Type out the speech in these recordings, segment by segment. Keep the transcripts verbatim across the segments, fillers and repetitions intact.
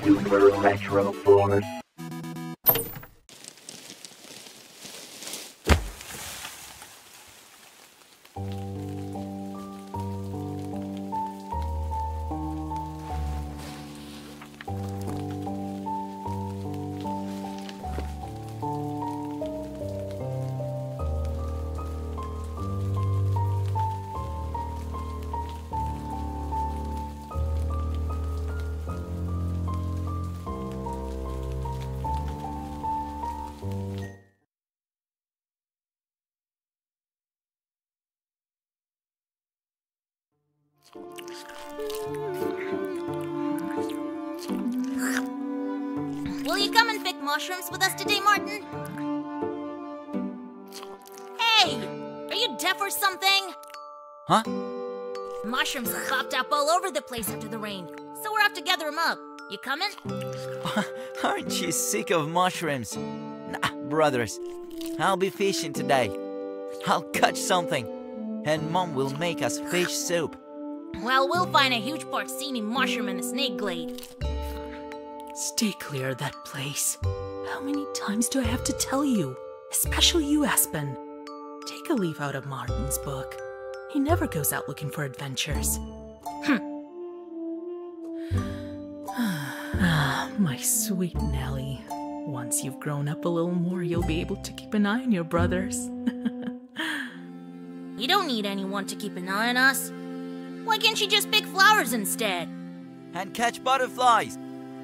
super natural force. Will you come and pick mushrooms with us today, Martin? Hey! Are you deaf or something? Huh? Mushrooms have popped up all over the place after the rain, so we're off to gather them up. You coming? Aren't you sick of mushrooms? Nah, brothers. I'll be fishing today. I'll catch something, and Mom will make us fish soup. Well, we'll find a huge porcini mushroom in the snake glade. Stay clear of that place. How many times do I have to tell you? Especially you, Aspen. Take a leaf out of Martin's book. He never goes out looking for adventures. Ah, my sweet Nellie. Once you've grown up a little more, you'll be able to keep an eye on your brothers. We don't need anyone to keep an eye on us. Why can't she just pick flowers instead? And catch butterflies.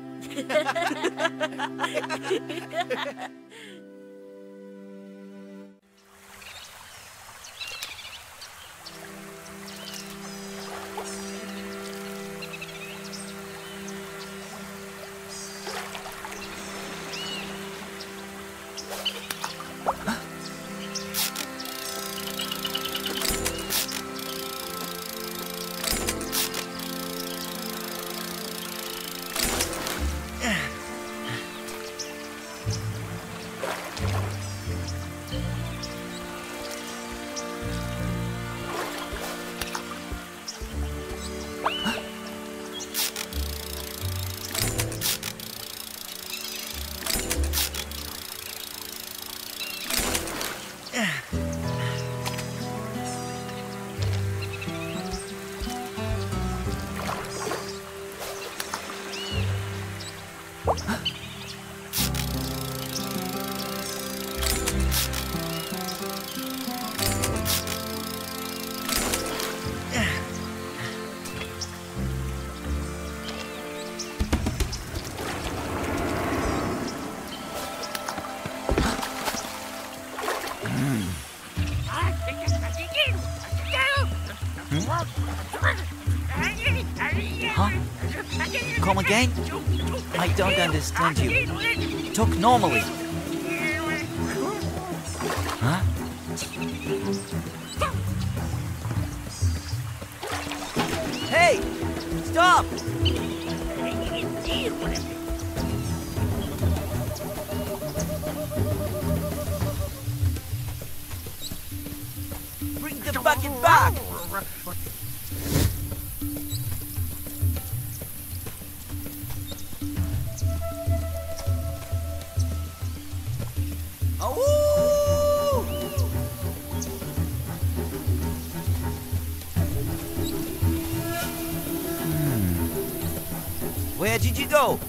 Huh? Come again? I don't understand you. Talk normally. Huh? Hey! Stop! Bring the bucket back! Where did you go?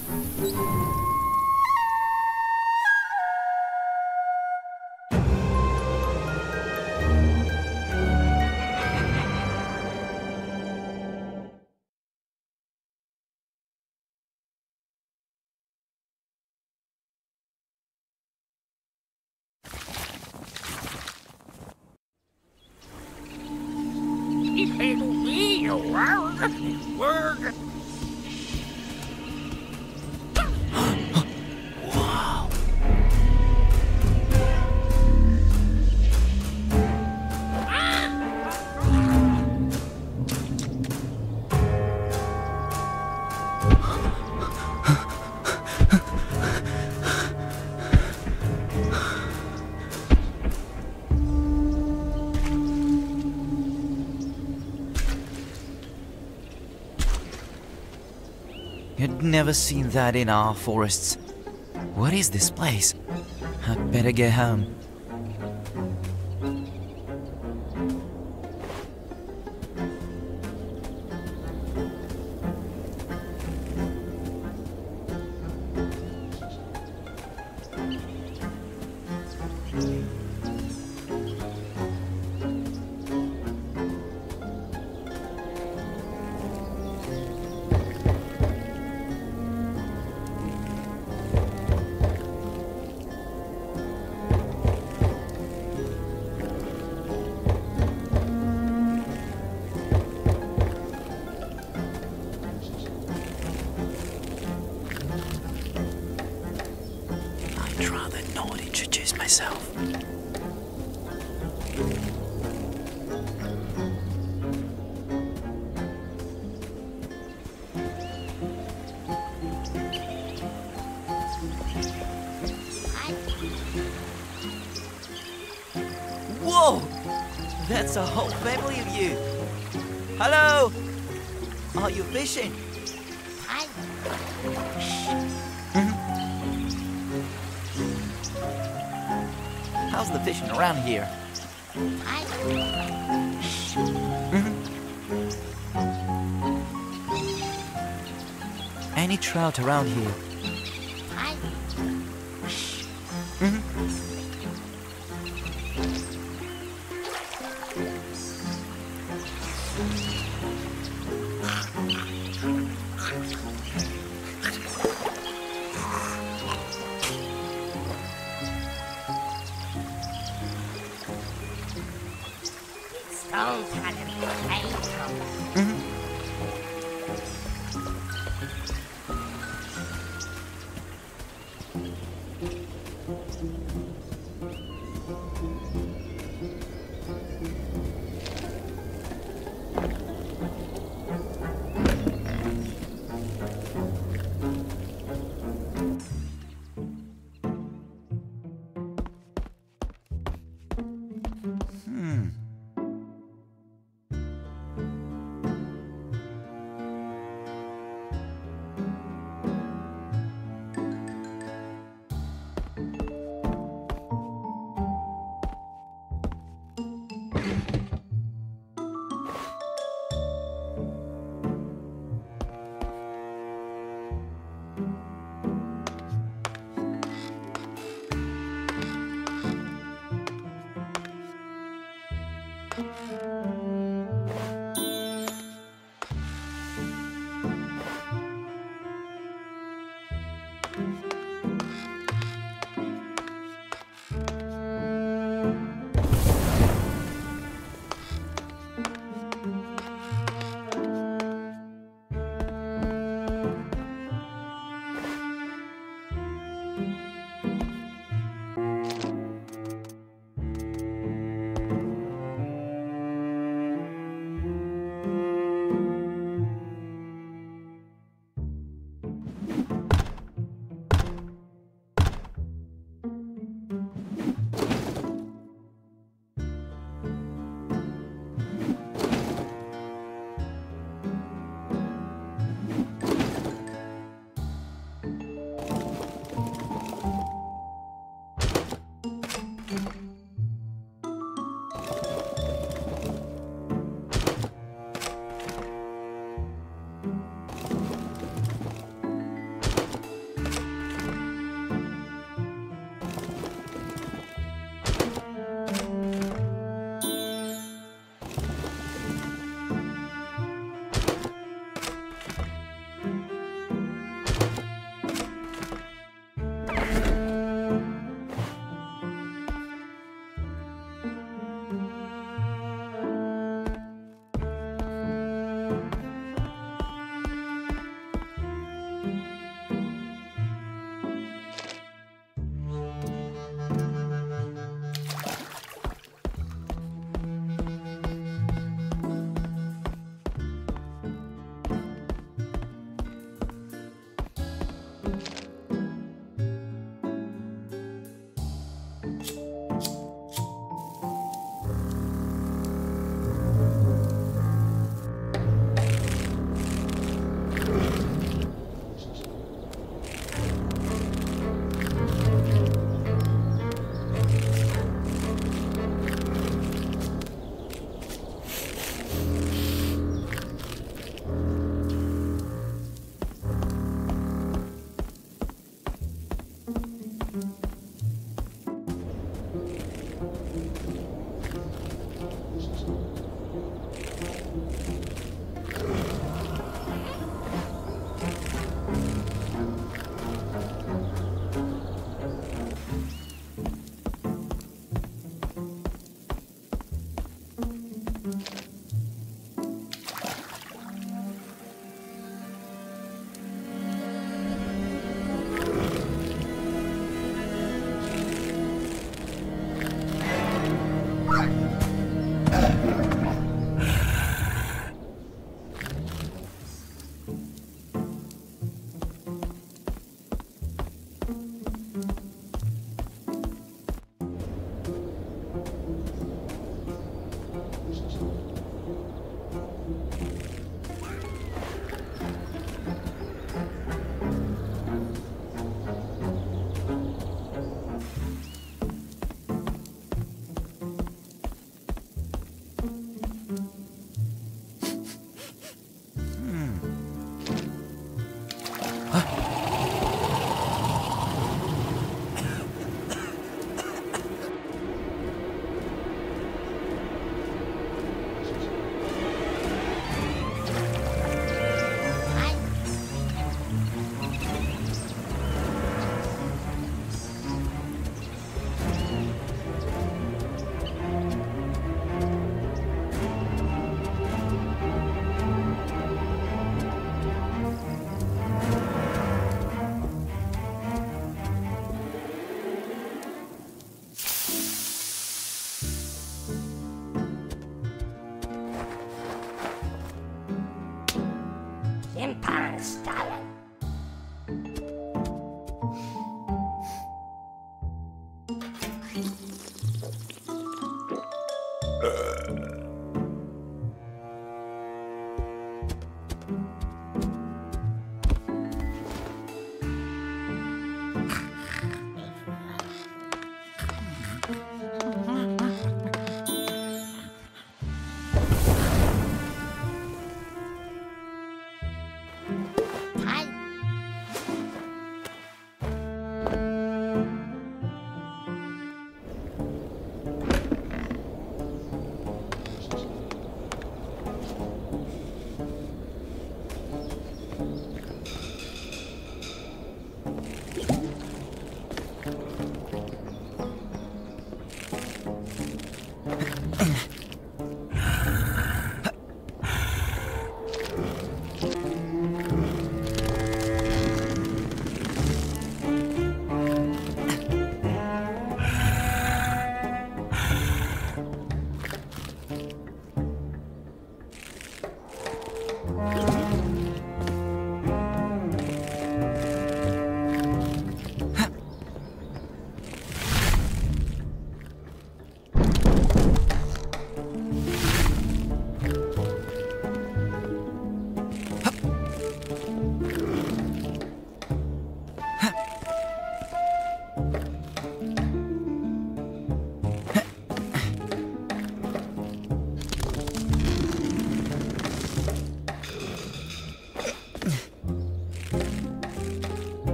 I've never seen that in our forests. What is this place? I'd better get home. I'd rather not introduce myself. Whoa! That's a whole family of you. Hello! Are you fishing? How's the fishing around here? Mhm. Any trout around here? Mhm. Mhm. Hmm.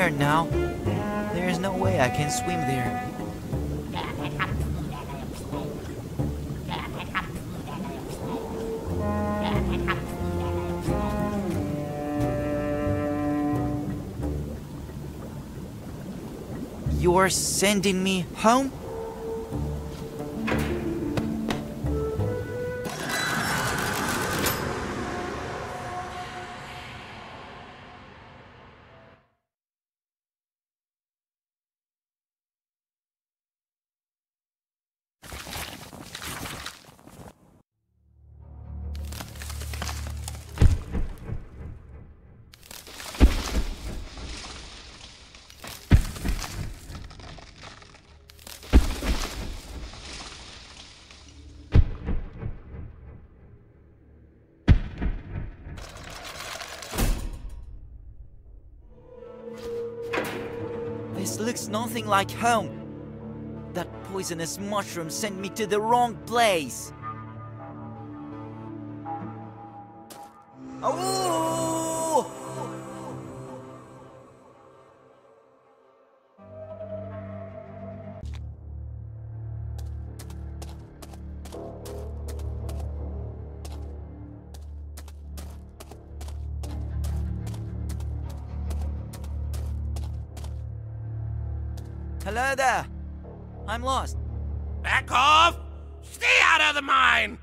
scared now. There's no way I can swim there. You're sending me home? This looks nothing like home. That poisonous mushroom sent me to the wrong place. Oh! Hello there. I'm lost. Back off! Stay out of the mine!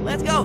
Let's go!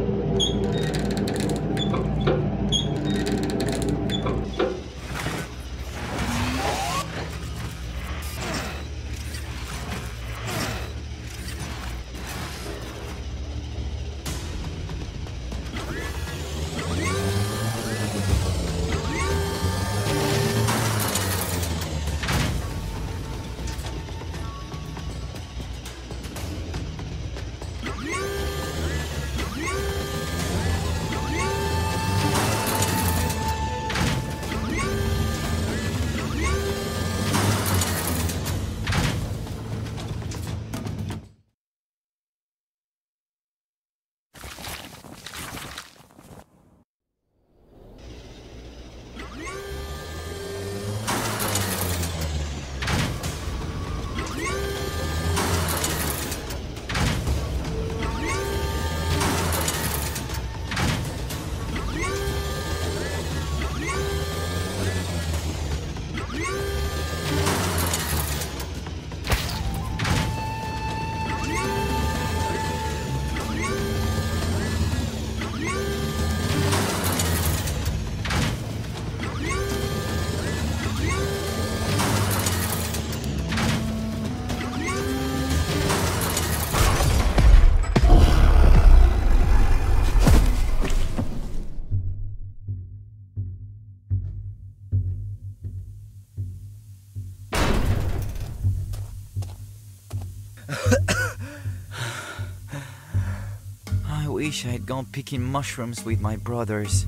I wish I had gone picking mushrooms with my brothers.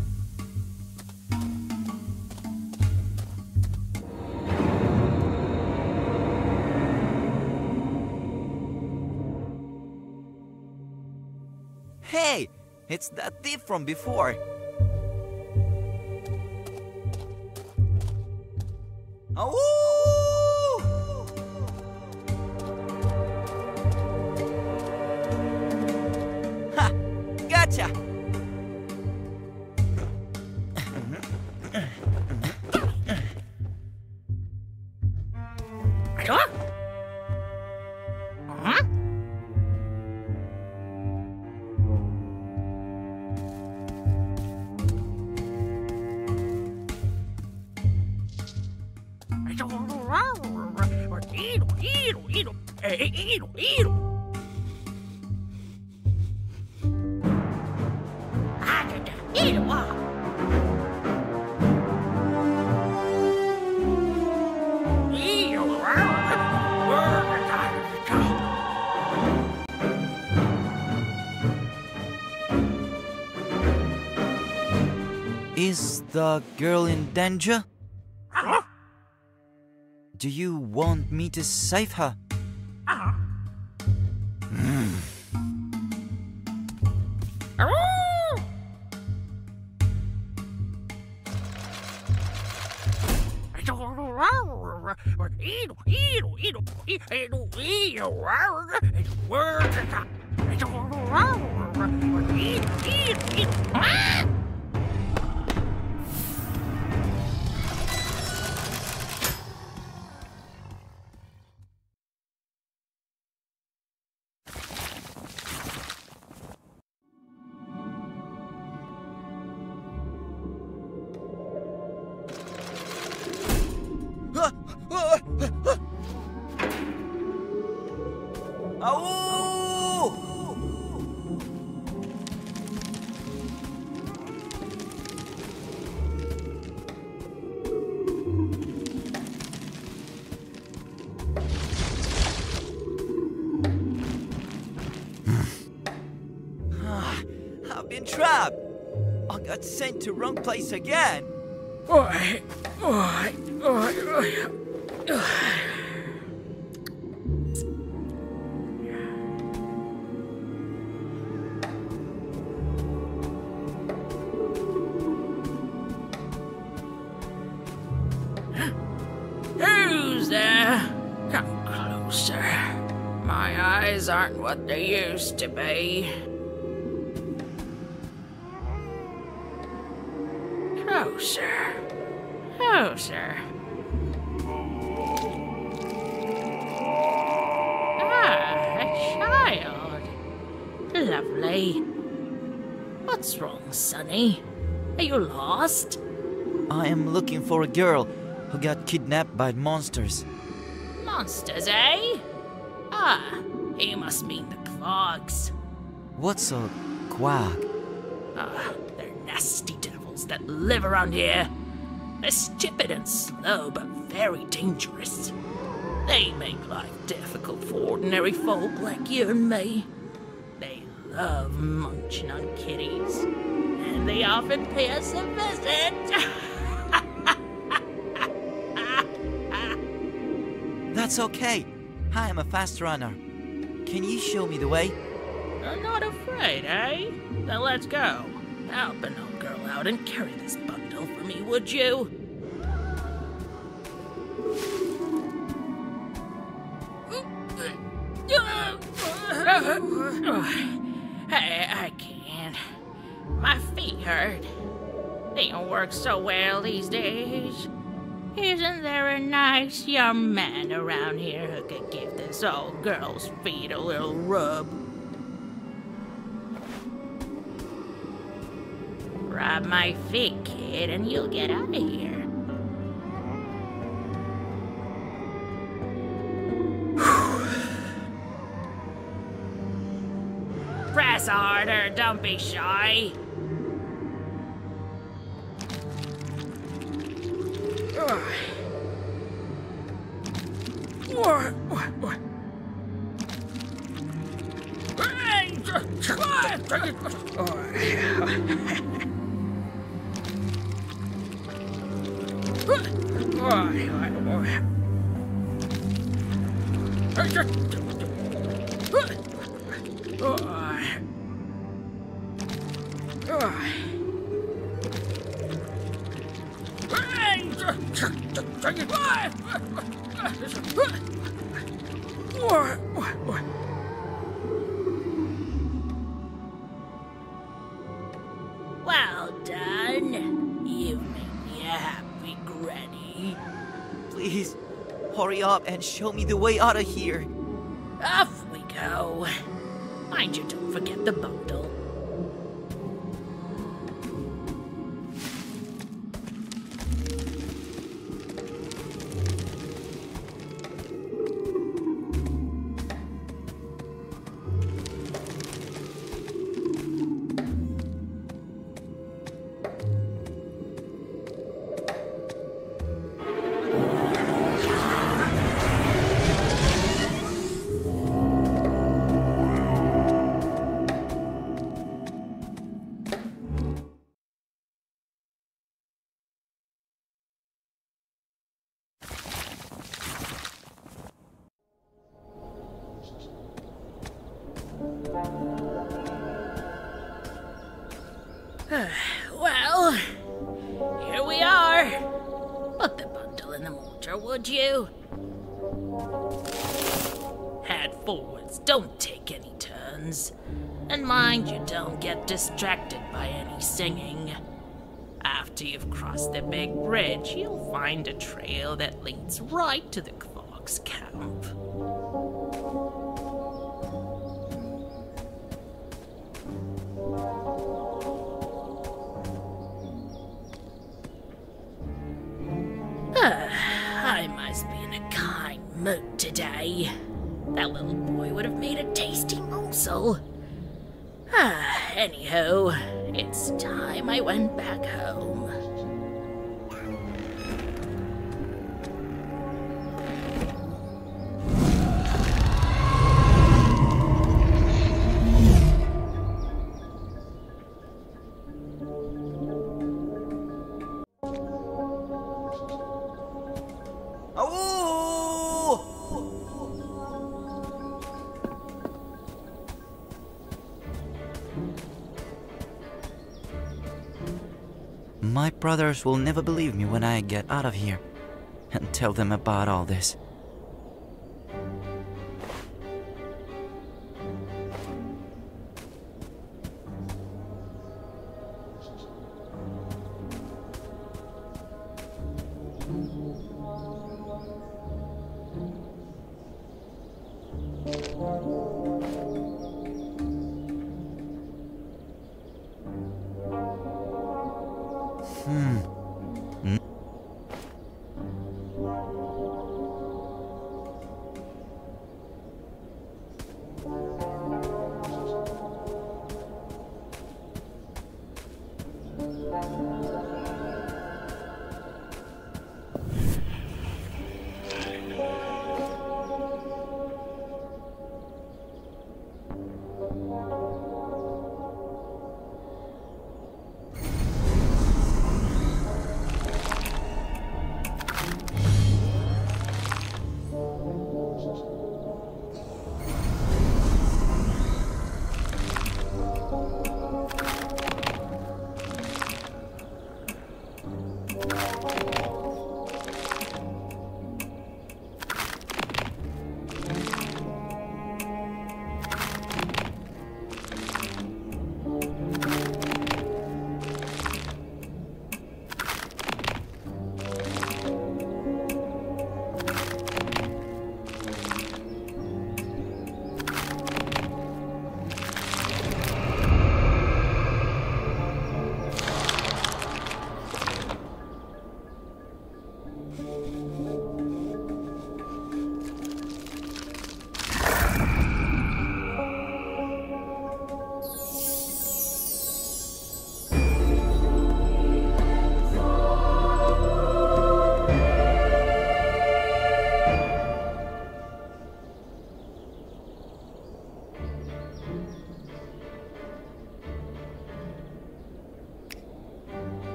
Hey! It's that thief from before! Awoo! Ha! Gotcha! Huh? Huh? Is the girl in danger? Huh? Do you want me to save her? Uh-huh. Mm. I've been trapped. I got sent to wrong place again. Oi, oi, oi, oi. Who's there? Come closer. My eyes aren't what they used to be. Closer. Closer. Ah, a child. Lovely. What's wrong, Sonny? Are you lost? I am looking for a girl who got kidnapped by monsters. Monsters, eh? Ah, you must mean the clogs. What's a quag? Ah, they're nasty devils that live around here. They're stupid and slow, but very dangerous. They make life difficult for ordinary folk like you and me. They love munching on kitties, and they often pay us a visit. That's okay. I am a fast runner. Can you show me the way? You're not afraid, eh? Then let's go. Help an old girl out and carry this bundle for me, would you? Hey, I can't. My feet hurt. They don't work so well these days. Isn't there a nice young man around here who could give this old girl's feet a little rub? Rub my feet, kid, and you'll get out of here. Press harder, don't be shy. What? What? What? Well done. You've made me happy, Granny. Please, hurry up and show me the way out of here. Off we go. Mind you, don't forget the bundle. Well, here we are. Put the bundle in the mortar, would you? Head forwards, don't take any turns. And mind you don't get distracted by any singing. After you've crossed the big bridge, you'll find a trail that leads right to the Clog's camp. I must be in a kind mood today. That little boy would have made a tasty morsel. Ah, anywho, it's time I went back home. My brothers will never believe me when I get out of here and tell them about all this.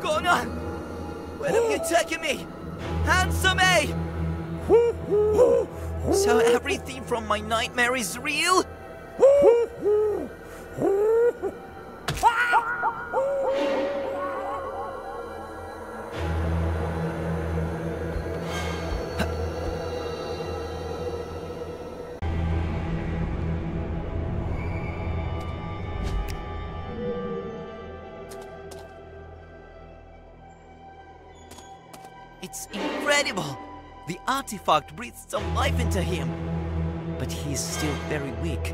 going on? Where have you taken me? Answer me! So everything from my nightmare is real? It's incredible! The artifact breathes some life into him, but he is still very weak.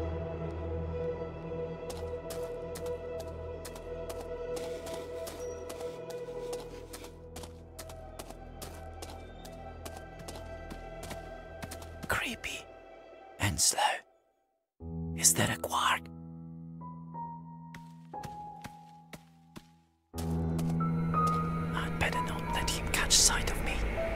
Creepy and slow. Is that a quark? I'd better not let him catch sight of me.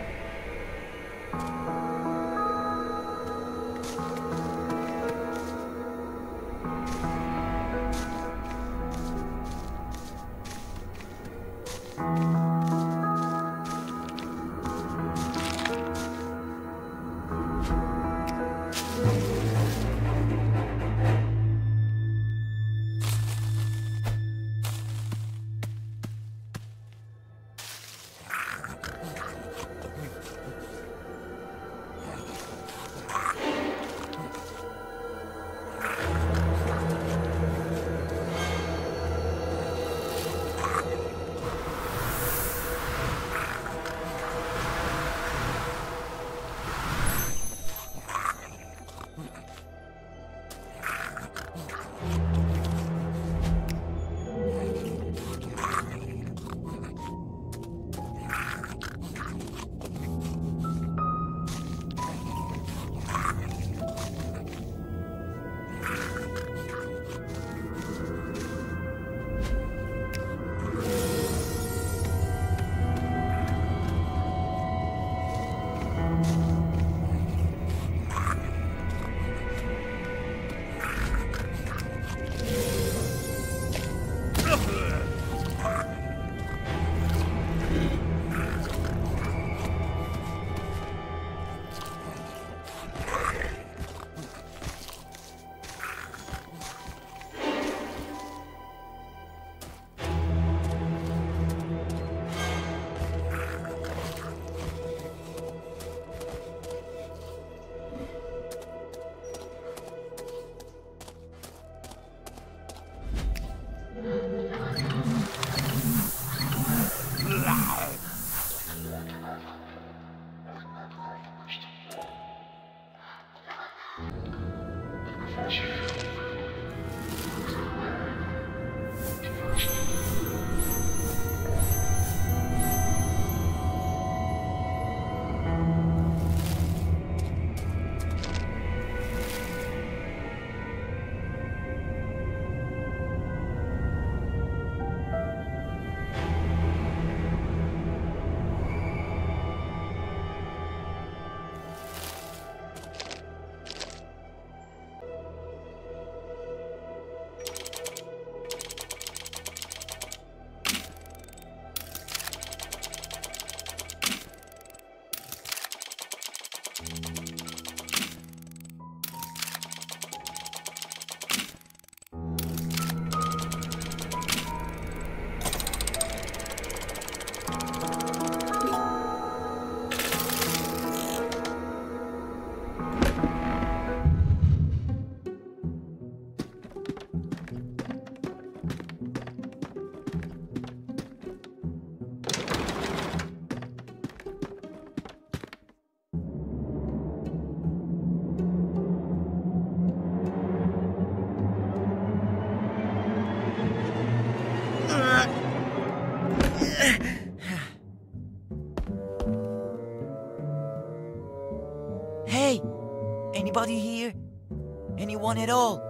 Hey! Anybody here? Anyone at all?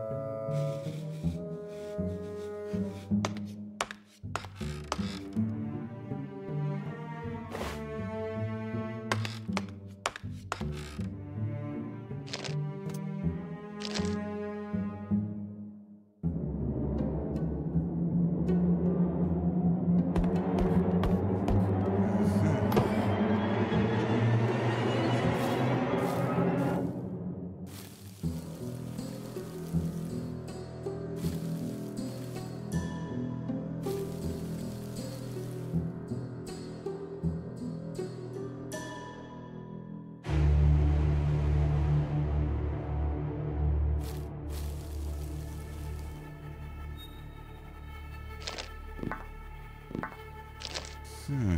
Hmm.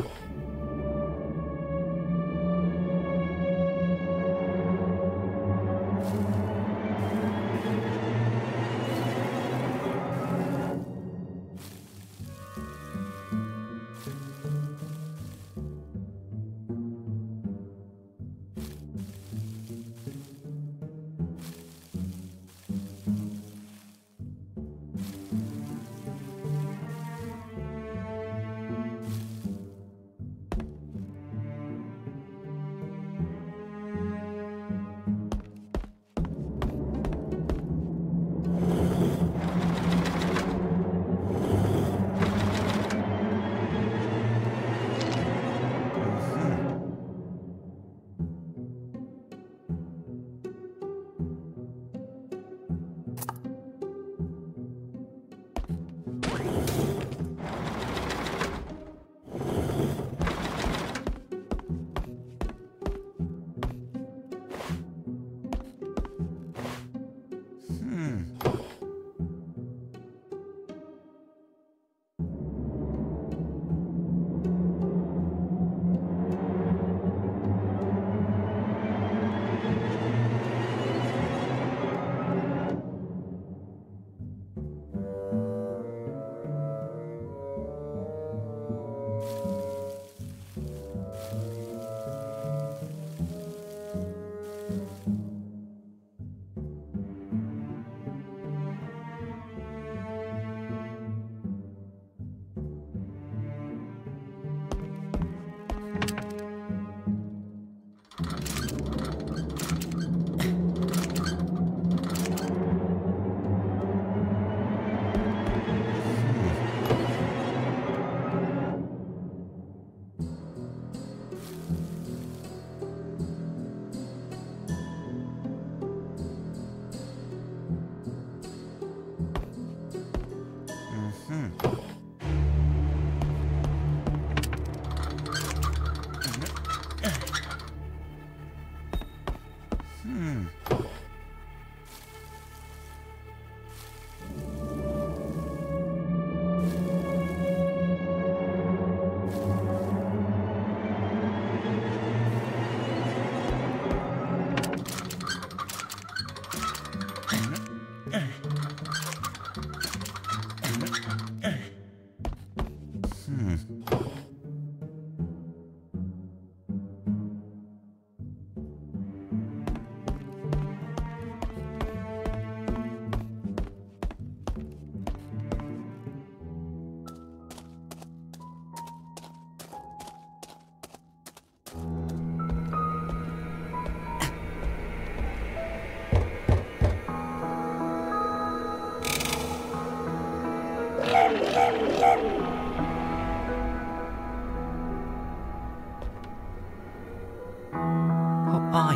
Who are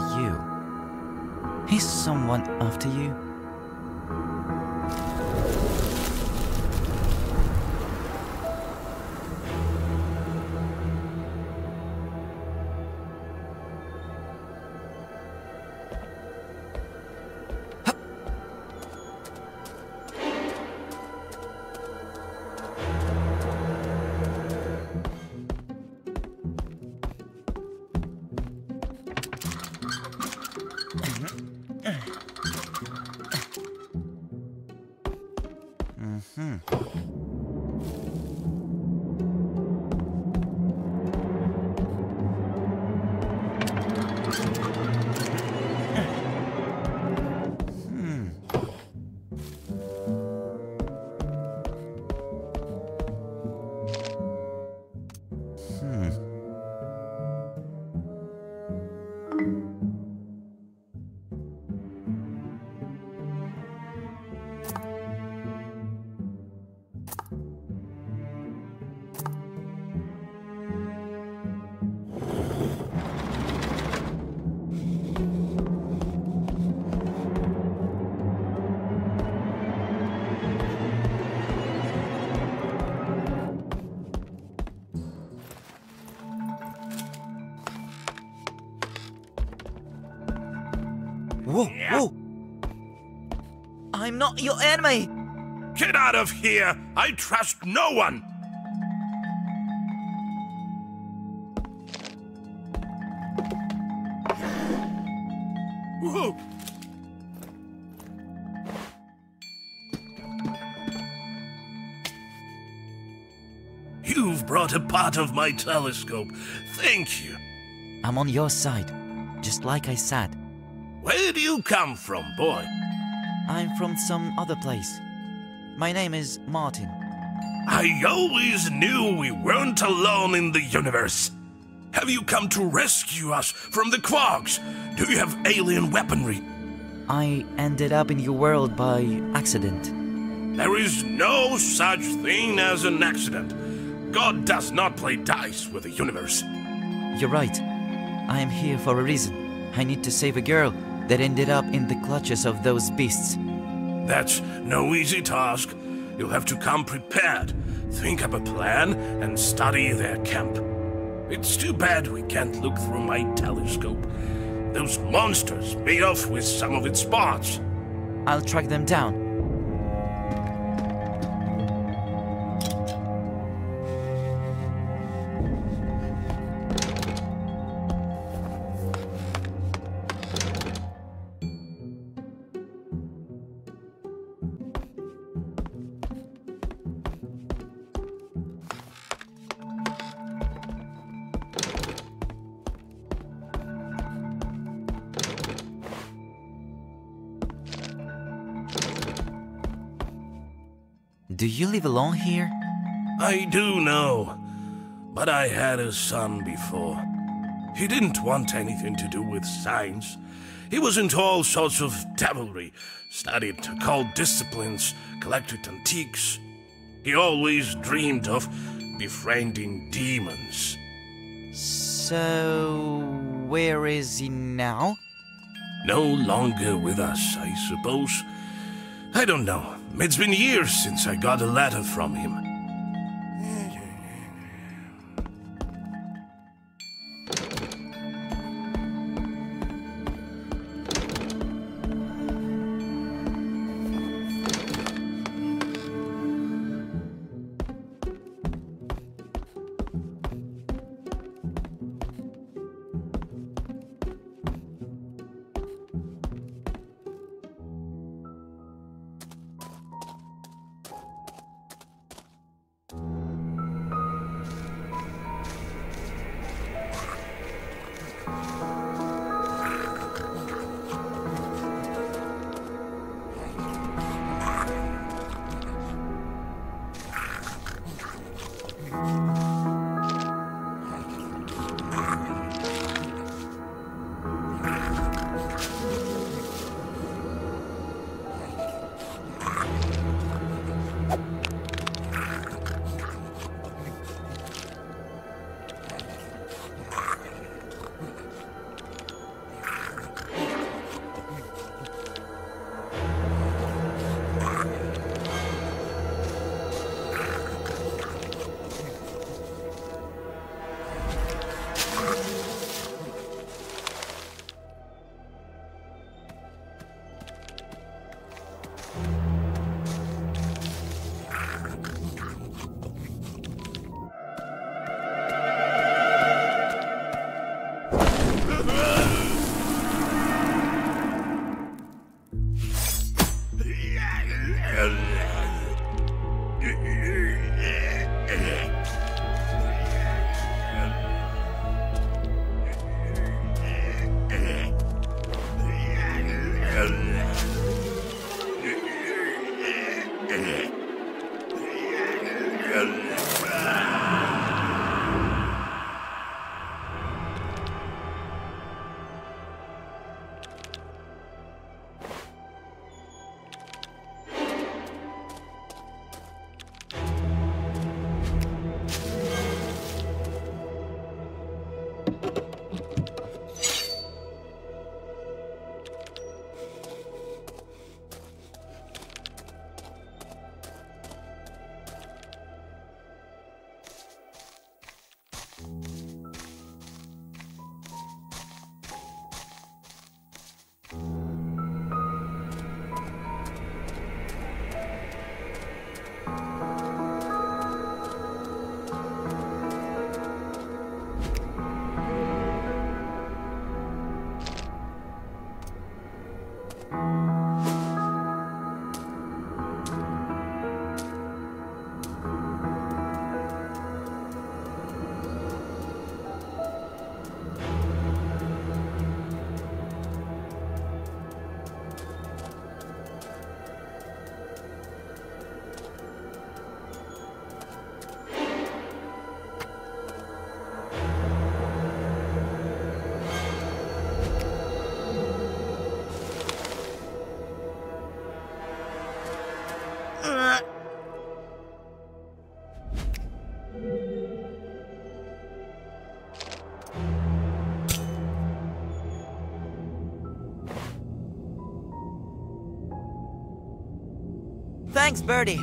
you? Is someone after you? Whoa, whoa! I'm not your enemy! Get out of here! I trust no one! have brought a part of my telescope. Thank you. I'm on your side, just like I said. Where do you come from, boy? I'm from some other place. My name is Martin. I always knew we weren't alone in the universe. Have you come to rescue us from the Quarks? Do you have alien weaponry? I ended up in your world by accident. There is no such thing as an accident. God does not play dice with the universe. You're right. I am here for a reason. I need to save a girl that ended up in the clutches of those beasts. That's no easy task. You'll have to come prepared, think up a plan, and study their camp. It's too bad we can't look through my telescope. Those monsters made off with some of its parts. I'll track them down. Do you live alone here? I do know, but I had a son before. He didn't want anything to do with science. He was into all sorts of devilry, studied occult disciplines, collected antiques. He always dreamed of befriending demons. So, where is he now? No longer with us, I suppose. I don't know. It's been years since I got a letter from him. Thanks, Birdie.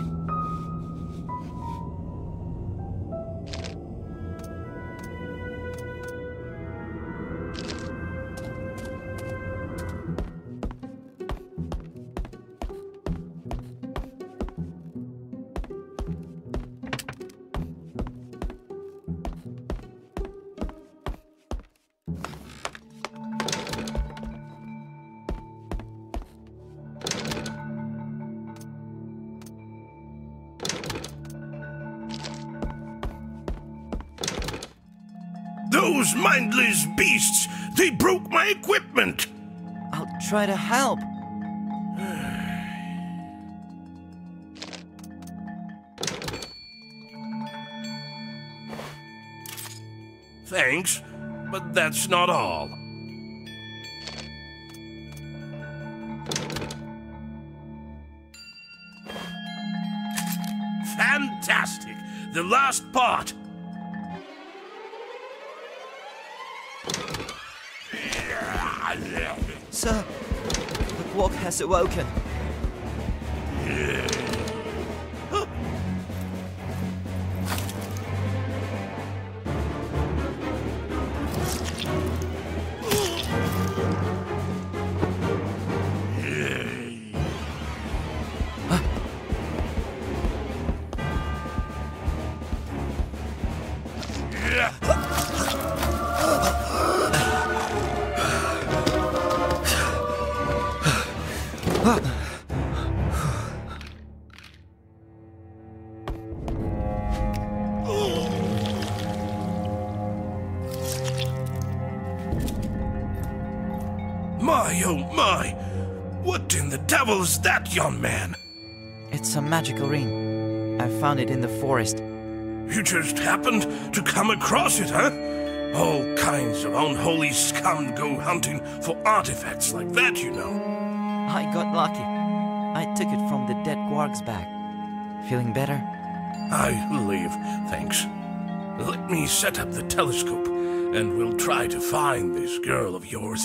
Those mindless beasts! They broke my equipment! I'll try to help. Thanks, but that's not all. Fantastic! The last part! Sir, the quag has awoken. My, oh my! What in the devil's that, young man? It's a magical ring. I found it in the forest. You just happened to come across it, huh? All kinds of unholy scum go hunting for artifacts like that, you know. I got lucky. I took it from the dead quag's back. Feeling better? I leave, thanks. Let me set up the telescope, and we'll try to find this girl of yours.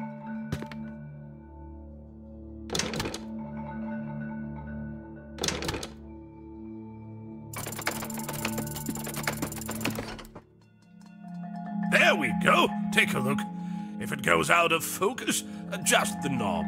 There we go. Take a look. If it goes out of focus, adjust the knob.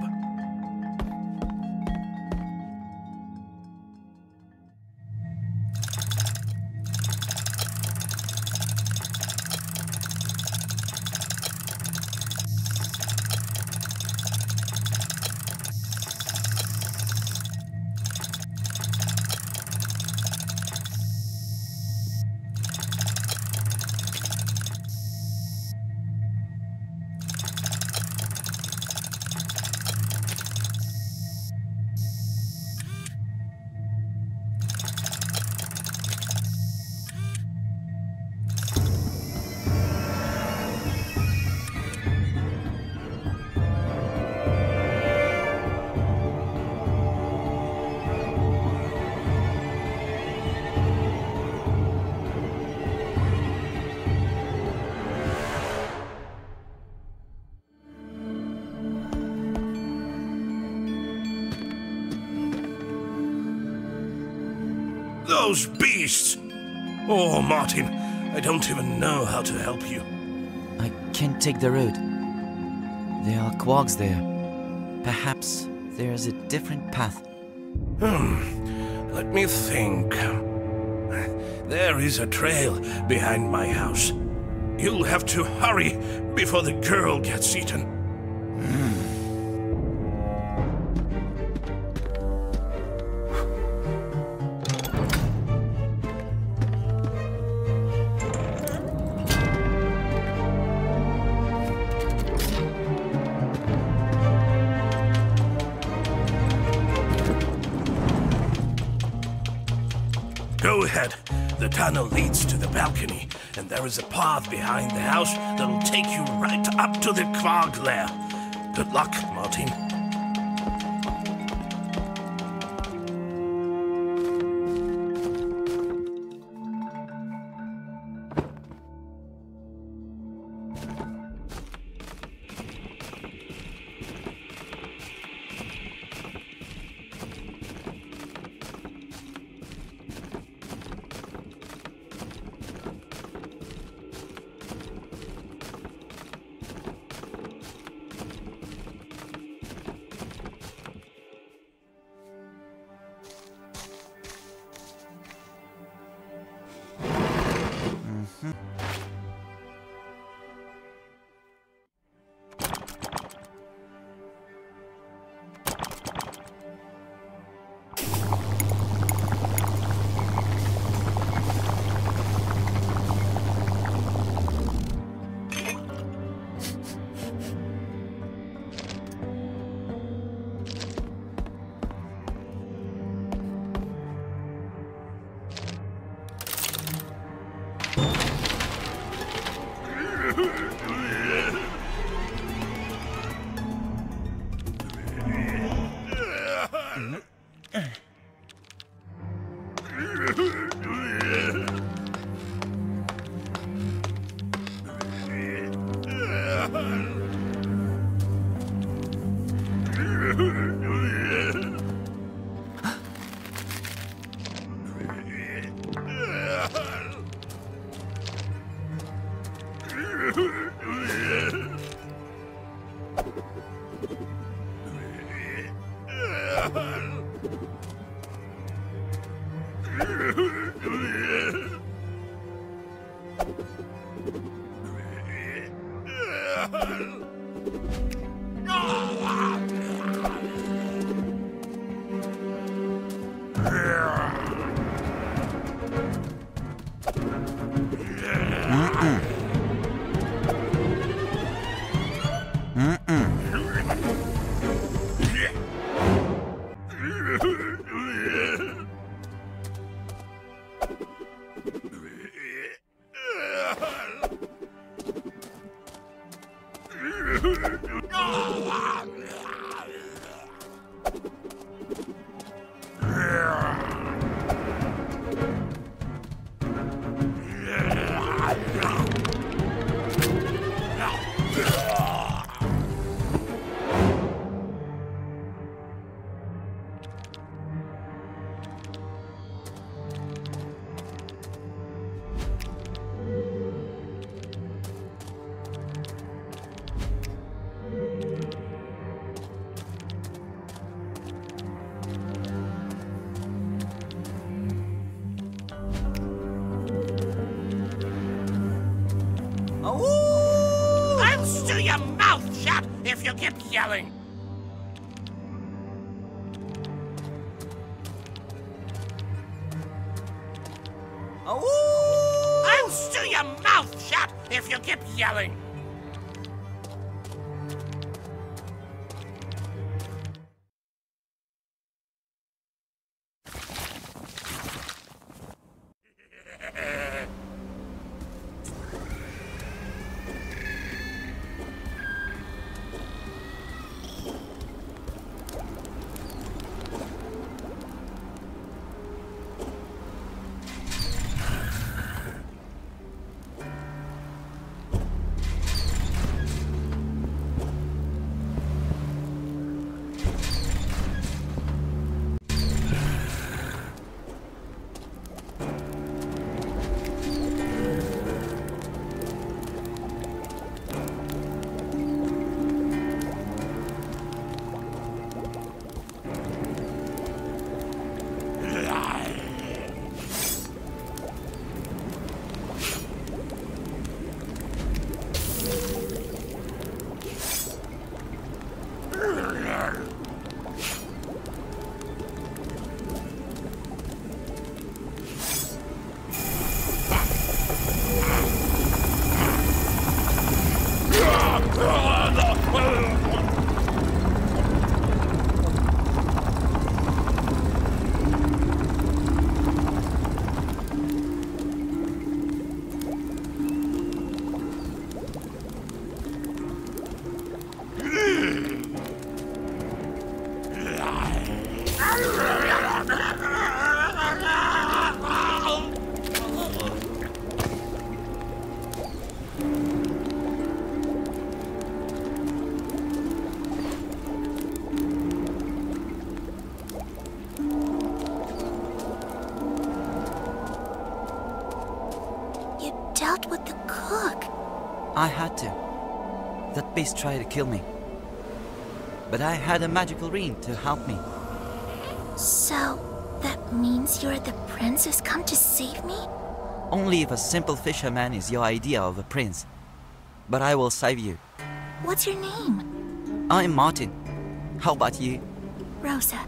Those beasts! Oh, Martin, I don't even know how to help you. I can't take the route. There are quags there. Perhaps there's a different path. Hmm, let me think. There is a trail behind my house. You'll have to hurry before the girl gets eaten. Hmm. Go ahead. The tunnel leads to the balcony, and there is a path behind the house that'll take you right up to the quag lair. Good luck, Martin. Mm-hmm. I'll stew your mouth shut if you keep yelling. I'll stew your mouth shut if you keep yelling. Dealt with the cook. I had to. That beast tried to kill me. But I had a magical ring to help me. So, that means you're the prince who's come to save me? Only if a simple fisherman is your idea of a prince. But I will save you. What's your name? I'm Martin. How about you? Rosa.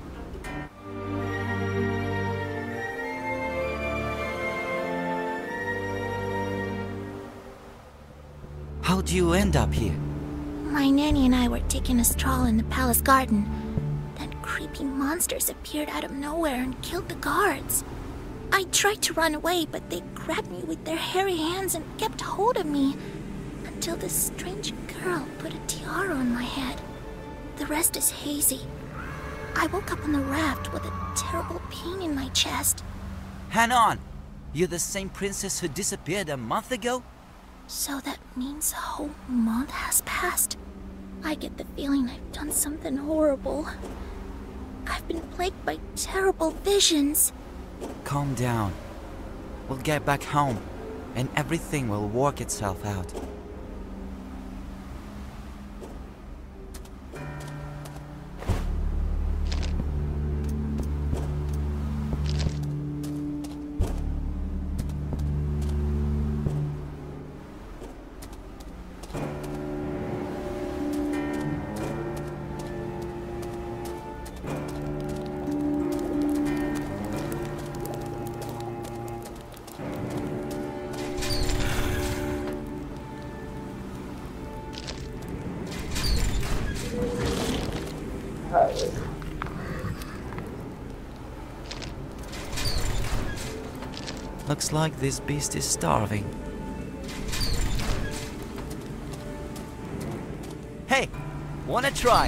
How'd you end up here? My nanny and I were taking a stroll in the palace garden. Then creepy monsters appeared out of nowhere and killed the guards. I tried to run away, but they grabbed me with their hairy hands and kept hold of me until this strange girl put a tiara on my head. The rest is hazy. I woke up on the raft with a terrible pain in my chest. Hang on! You're the same princess who disappeared a month ago? So that means a whole month has passed. I get the feeling I've done something horrible. I've been plagued by terrible visions. Calm down. We'll get back home, and everything will work itself out. Looks like this beast is starving. Hey, wanna try?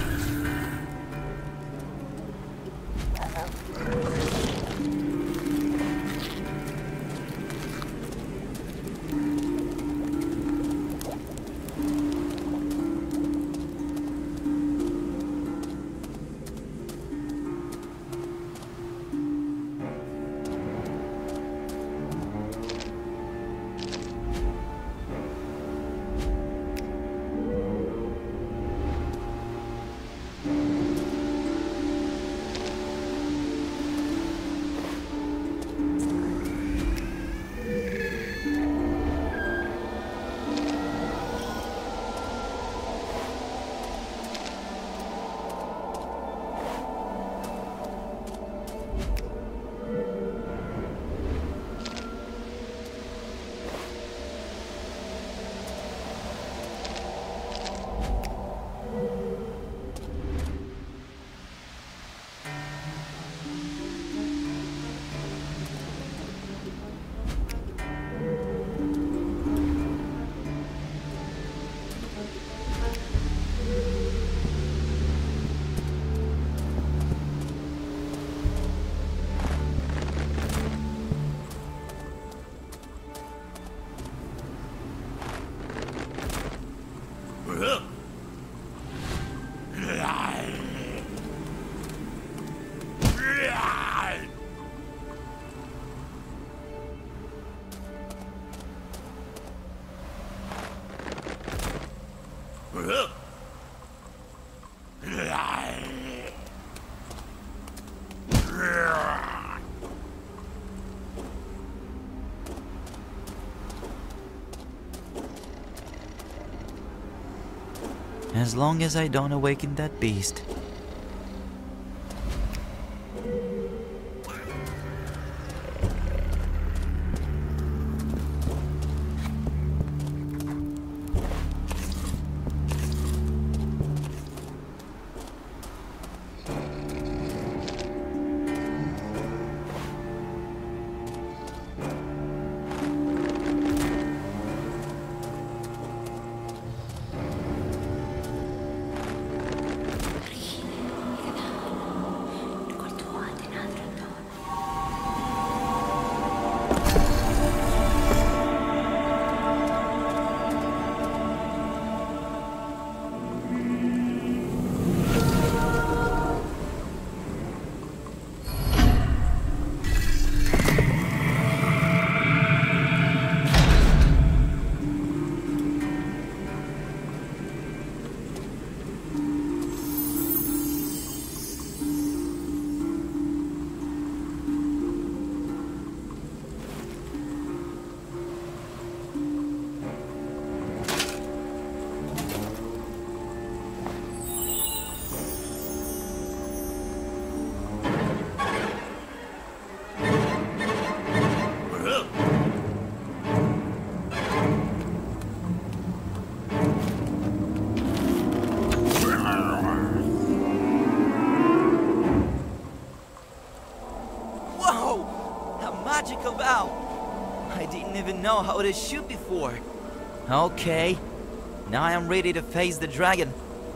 As long as I don't awaken that beast. know how to shoot before. Okay, now I am ready to face the dragon.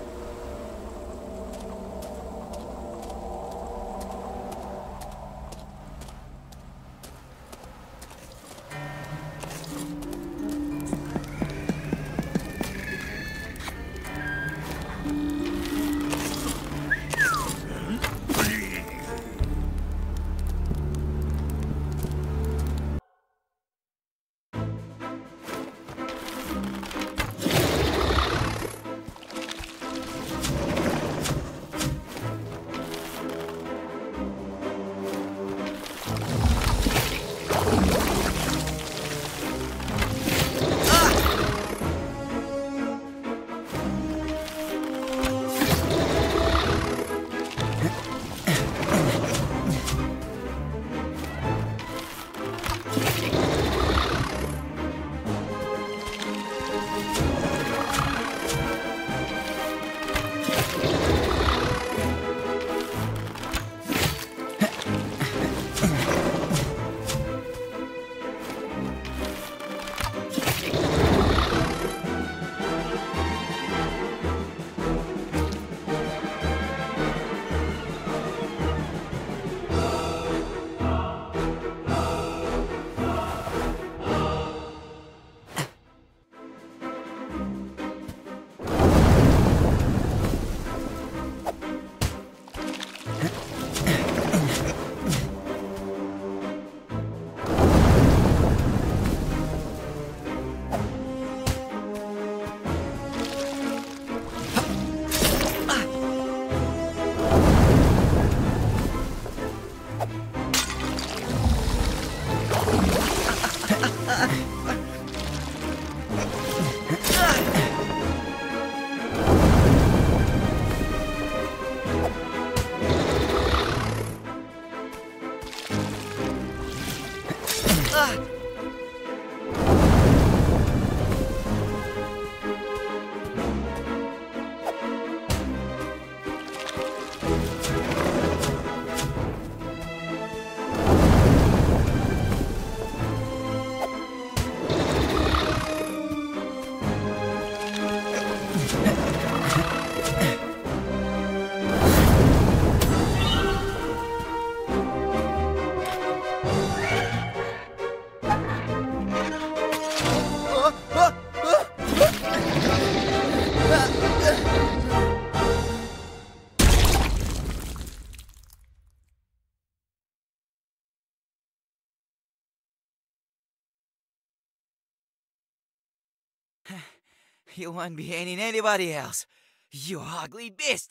You won't be hating anybody else, you ugly beast!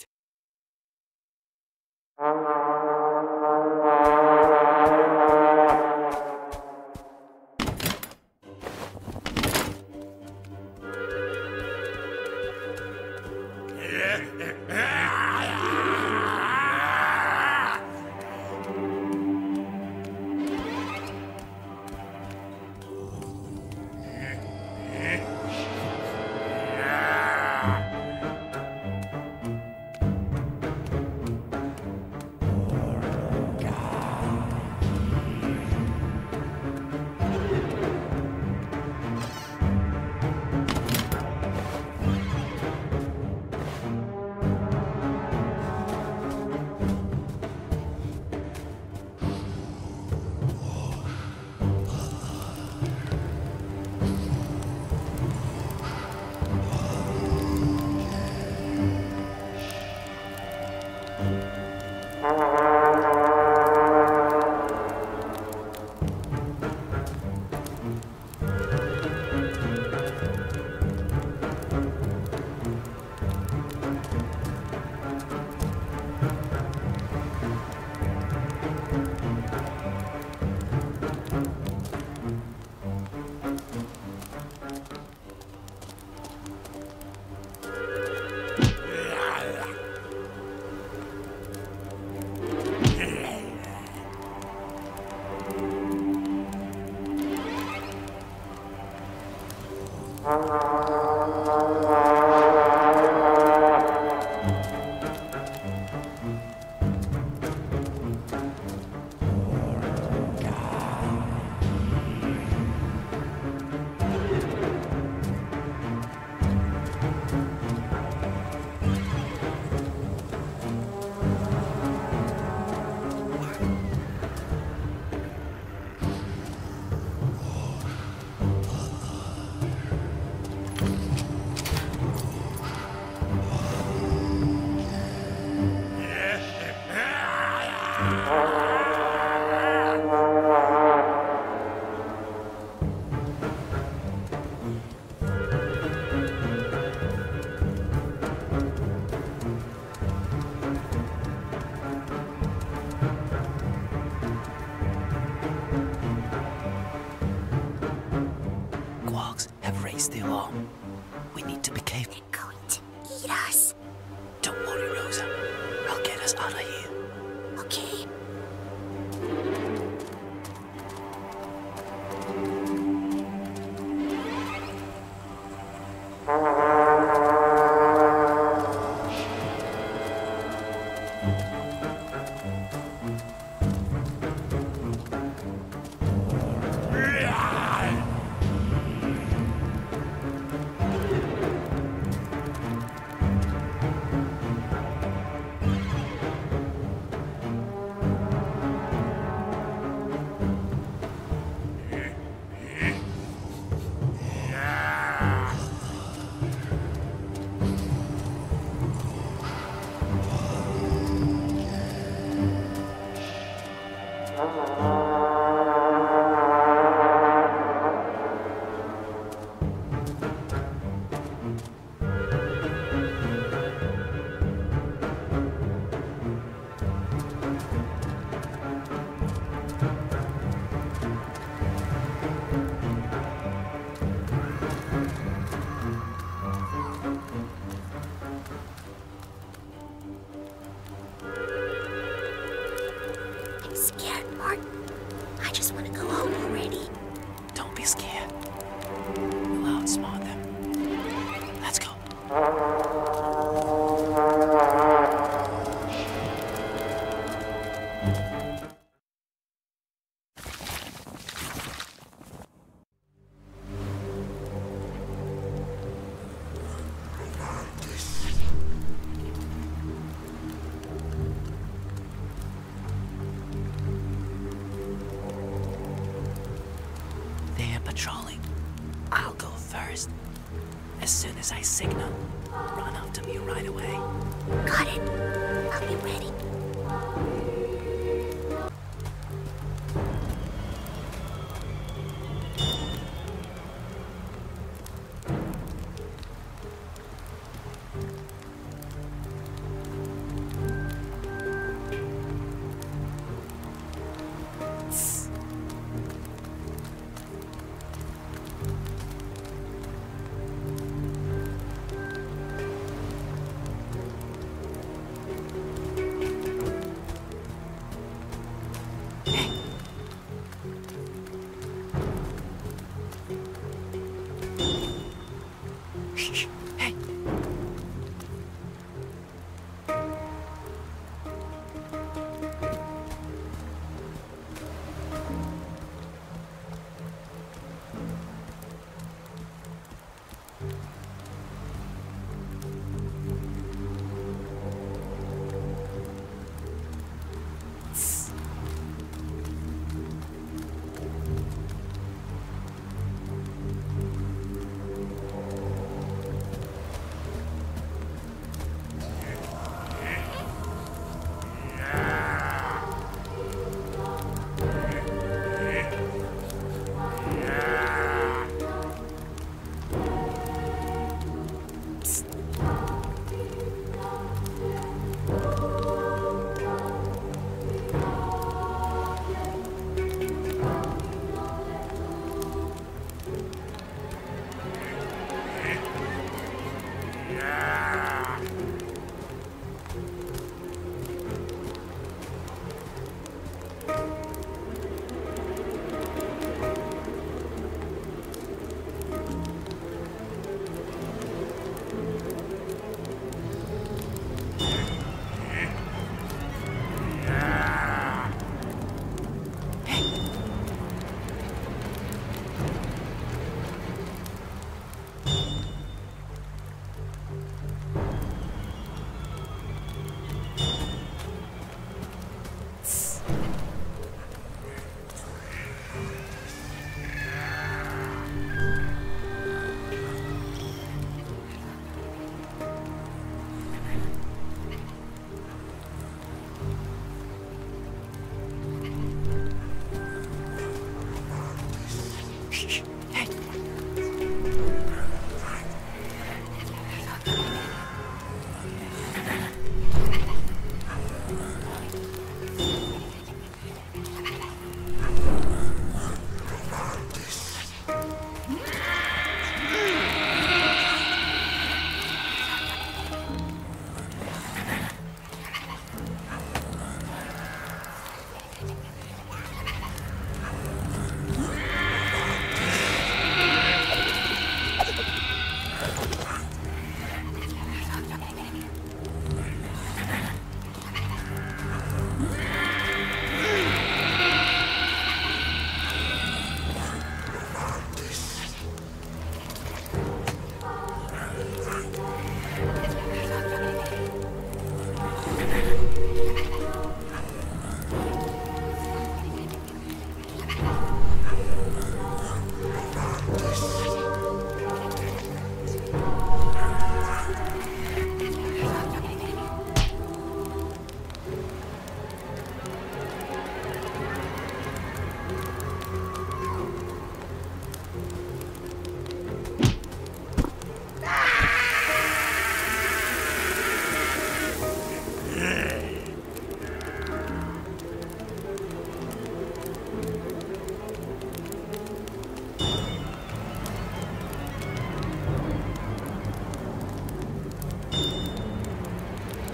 Stay still, all. We need to be careful. They're going to eat us. Don't worry, Rosa. I'll get us out of here. Okay. I'm scared, Martin. I just want to go home already. Don't be scared. We'll outsmart them. Let's go. They're patrolling. I'll go first. As soon as I signal, run after me right away. Got it. I'll be ready. Hey!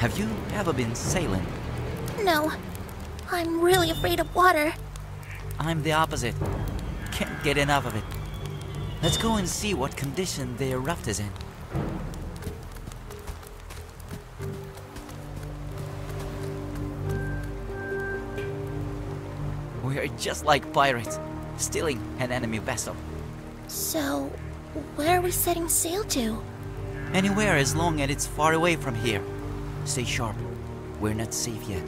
Have you ever been sailing? No, I'm really afraid of water. I'm the opposite. Can't get enough of it. Let's go and see what condition their raft is in. We're just like pirates, stealing an enemy vessel. So, where are we setting sail to? Anywhere as long as it's far away from here. Stay sharp. We're not safe yet.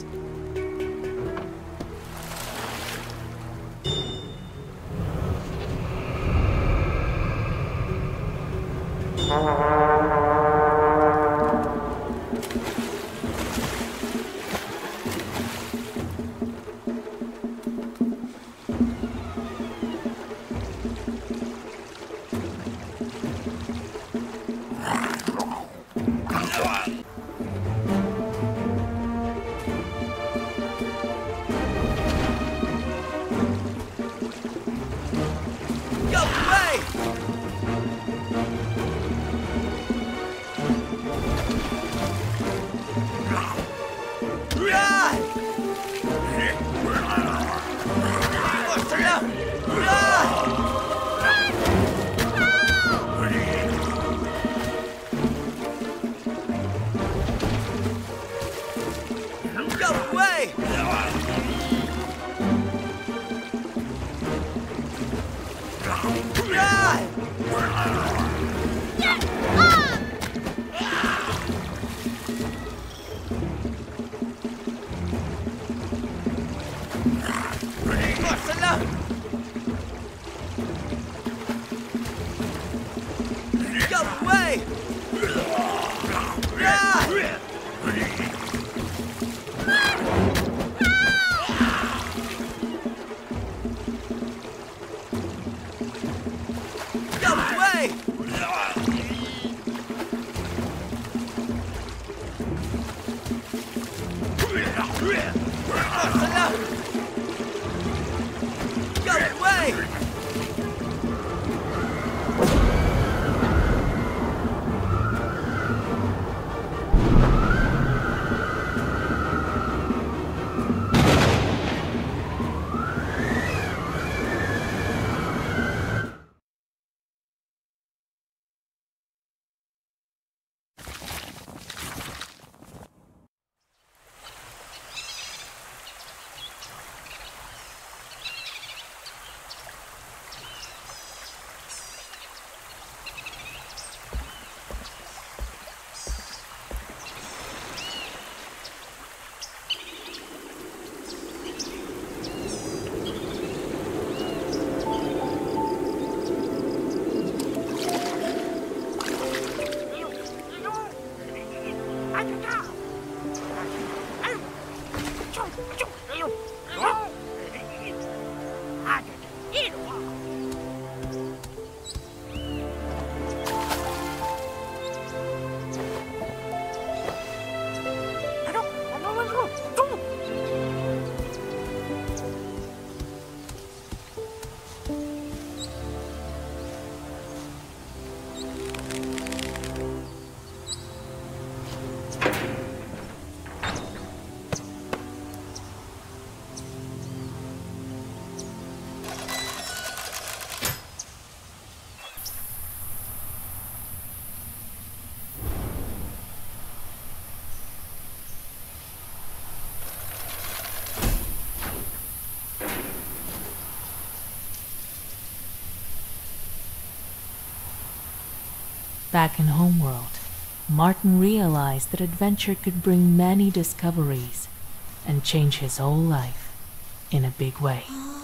Back in Homeworld, Martin realized that adventure could bring many discoveries and change his whole life in a big way.